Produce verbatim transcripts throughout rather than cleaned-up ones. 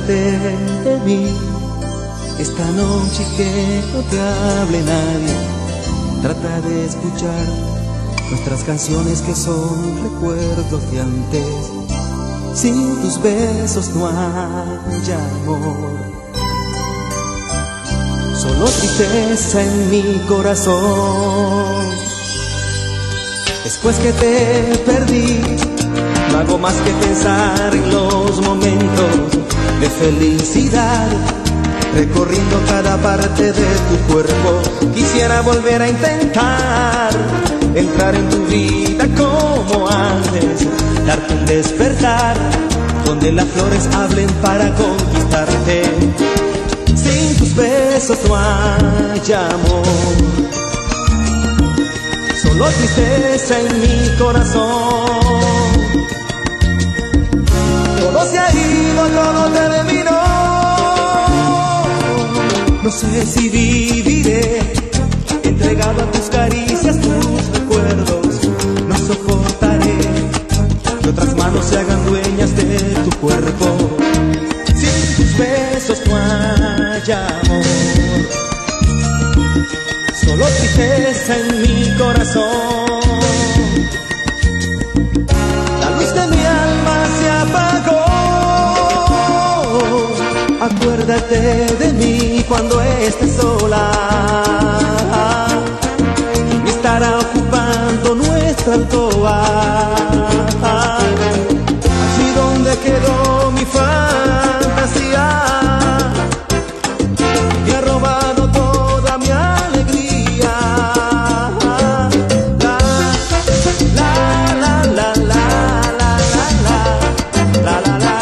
Acuérdate de mí esta noche y que no te hable nadie. Trata de escuchar nuestras canciones que son recuerdos de antes. Sin tus besos no hay amor, solo tristeza en mi corazón. Después que te perdí, no hago más que pensar en los momentos de felicidad, recorriendo cada parte de tu cuerpo. Quisiera volver a intentar entrar en tu vida como antes, darte un despertar donde las flores hablen para conquistarte. Sin tus besos no hay amor, solo tristeza en mi corazón. Todo se ha ido, todo terminó. No sé si viviré entregado a tus caricias, tus recuerdos. No soportaré que otras manos se hagan dueñas de tu cuerpo. Sin tus besos no hay amor, solo tristeza en mi corazón. La luz de mi alma se apagó. Acuérdate de mí cuando estés sola. ¿Quién estará ocupando nuestra alcoba? Allí donde quedó mi fantasía, me ha robado toda mi alegría. La, la, la, la, la, la, la, la, la, la, la.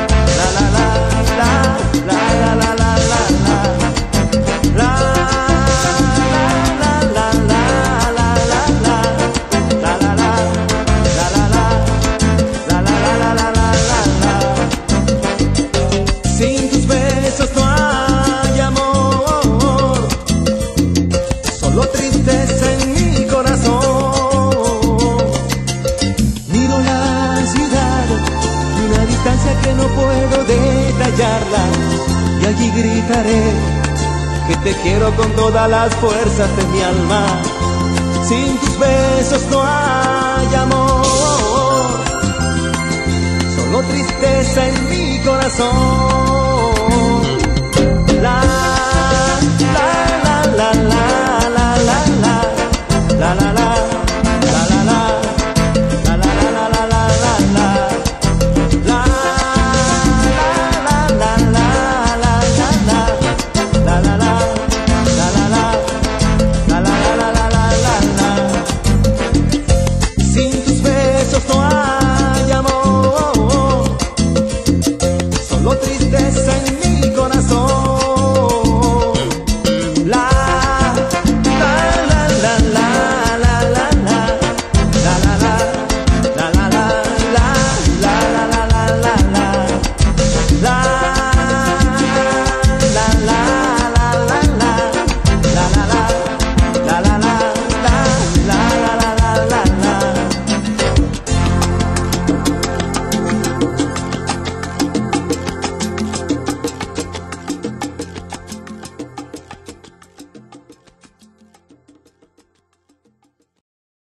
Sin tus besos no hay amor, solo tristeza en mi corazón. Miro la ciudad de una distancia que no puedo detallarla, y allí gritaré que te quiero con todas las fuerzas de mi alma. Sin tus besos no hay amor, solo tristeza en mi corazón.